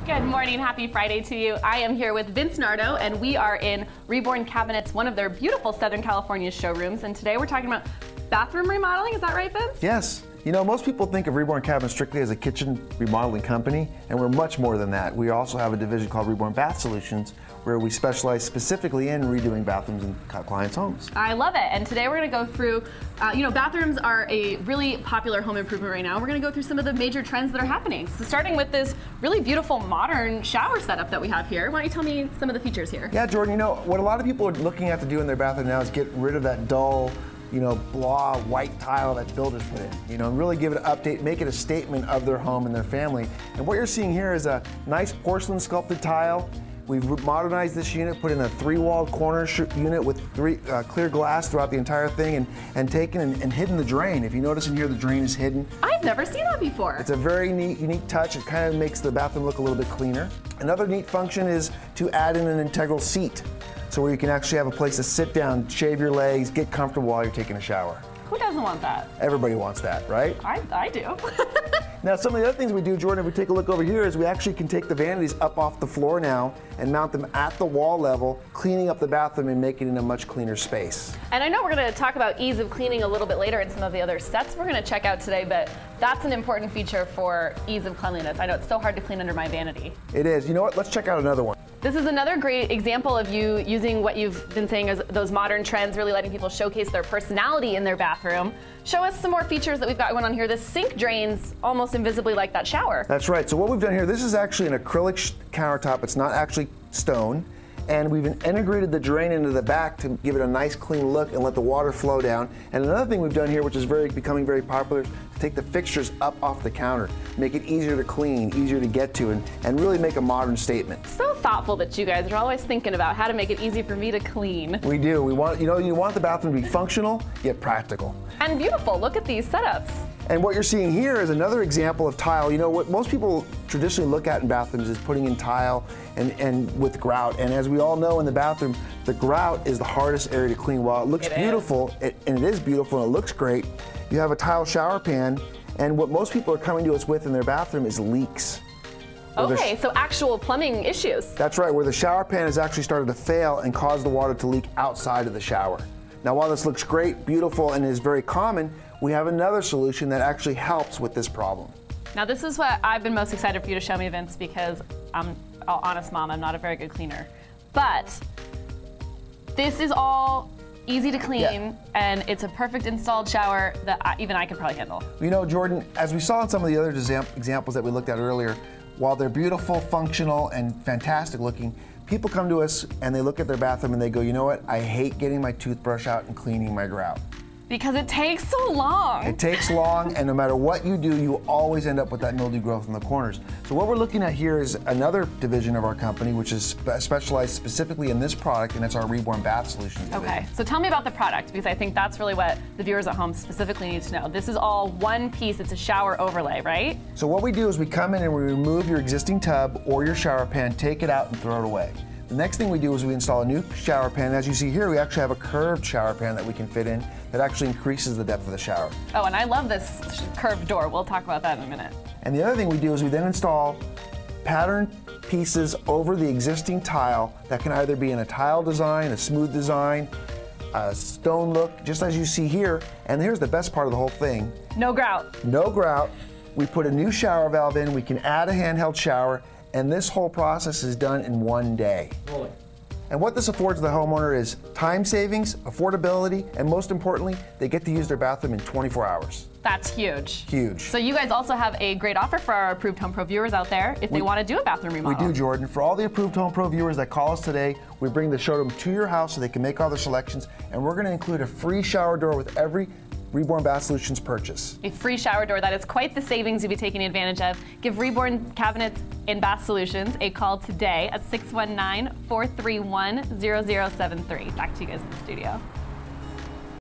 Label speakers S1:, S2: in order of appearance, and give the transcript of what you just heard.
S1: Good morning, happy Friday to you. I am here with Vince Nardo, and we are in Reborn Cabinets, one of their beautiful Southern California showrooms. And today we're talking about bathroom remodeling. Is that right, Vince?
S2: Yes. You know, most people think of Reborn Cabinets strictly as a kitchen remodeling company, and we're much more than that. We also have a division called Reborn Bath Solutions, where we specialize specifically in redoing bathrooms in clients' homes.
S1: I love it. And today we're going to go through, bathrooms are a really popular home improvement right now. We're going to go through some of the major trends that are happening. So starting with this really beautiful modern shower setup that we have here. Why don't you tell me some of the features here?
S2: Yeah, Jordan, you know, what a lot of people are looking at to do in their bathroom now is get rid of that dull, blah white tile that builders put in, and really give it an update, make it a statement of their home and their family. And what you're seeing here is a nice porcelain sculpted tile. We've modernized this unit, put in a 3-walled corner unit with clear glass throughout the entire thing, and taken and hidden the drain. If you notice in here, the drain is hidden.
S1: I've never seen that before.
S2: It's a very neat, unique touch. It kind of makes the bathroom look a little bit cleaner. Another neat function is to add in an integral seat, so where you can actually have a place to sit down, shave your legs, get comfortable while you're taking a shower.
S1: Who doesn't want that?
S2: Everybody wants that, right?
S1: I do.
S2: Now, some of the other things we do, Jordan, if we take a look over here, is we actually can take the vanities up off the floor now and mount them at the wall level, cleaning up the bathroom and making it a much cleaner space.
S1: And I know we're going to talk about ease of cleaning a little bit later in some of the other sets we're going to check out today, but that's an important feature for ease of cleanliness. I know it's so hard to clean under my vanity.
S2: It is. You know what? Let's check out another one.
S1: This is another great example of you using what you've been saying as those modern trends, really letting people showcase their personality in their bathroom. Show us some more features that we've got going on here. This sink drains almost invisibly like that shower.
S2: That's right. So what we've done here, this is actually an acrylic countertop. It's not actually stone. And we've integrated the drain into the back to give it a nice clean look and let the water flow down. And another thing we've done here, which is becoming very popular, is to take the fixtures up off the counter, make it easier to clean, easier to get to, and really make a modern statement.
S1: So thoughtful that you guys are always thinking about how to make it easy for me to clean.
S2: We do. We want, you want the bathroom to be functional yet practical.
S1: And beautiful. Look at these setups.
S2: And what you're seeing here is another example of tile. You know, what most people traditionally look at in bathrooms is putting in tile and with grout. And as we all know in the bathroom, the grout is the hardest area to clean. While it looks beautiful, and it is beautiful and it looks great, you have a tile shower pan, and what most people are coming to us with in their bathroom is leaks.
S1: Okay, so actual plumbing issues.
S2: That's right, where the shower pan has actually started to fail and cause the water to leak outside of the shower. Now, while this looks great, beautiful, and is very common, we have another solution that actually helps with this problem.
S1: Now, this is what I've been most excited for you to show me, Vince, because I'm an honest mom, I'm not a very good cleaner. But this is all easy to clean, and it's a perfect installed shower that even I could probably handle.
S2: You know, Jordan, as we saw in some of the other examples that we looked at earlier, while they're beautiful, functional, and fantastic looking, people come to us and they look at their bathroom and they go, you know what, I hate getting my toothbrush out and cleaning my grout.
S1: Because it takes so long.
S2: It takes long, and no matter what you do, you always end up with that mildew growth in the corners. So what we're looking at here is another division of our company, which is specialized specifically in this product, and it's our Reborn Bath Solutions division.
S1: Okay, so tell me about the product, because I think that's really what the viewers at home specifically need to know. This is all one piece, it's a shower overlay, right?
S2: So what we do is we come in and we remove your existing tub or your shower pan, take it out and throw it away. The next thing we do is we install a new shower pan. As you see here, we actually have a curved shower pan that we can fit in that actually increases the depth of the shower.
S1: Oh, and I love this curved door. We'll talk about that in a minute.
S2: And the other thing we do is we then install pattern pieces over the existing tile that can either be in a tile design, a smooth design, a stone look, just as you see here. And here's the best part of the whole thing.
S1: No grout.
S2: No grout. We put a new shower valve in, we can add a handheld shower, and this whole process is done in one day.
S3: Holy.
S2: And what this affords the homeowner is time savings, affordability, and most importantly, they get to use their bathroom in 24 hours.
S1: That's huge.
S2: Huge.
S1: So you guys also have a great offer for our Approved Home Pro viewers out there if they want to do a bathroom remodel.
S2: We do, Jordan. For all the Approved Home Pro viewers that call us today, we bring the showroom to your house so they can make all their selections, and we're going to include a free shower door with every Reborn Bath Solutions purchase.
S1: A free shower door. That is quite the savings you'll be taking advantage of. Give Reborn Cabinets and Bath Solutions a call today at 619-431-0073. Back to you guys in the studio.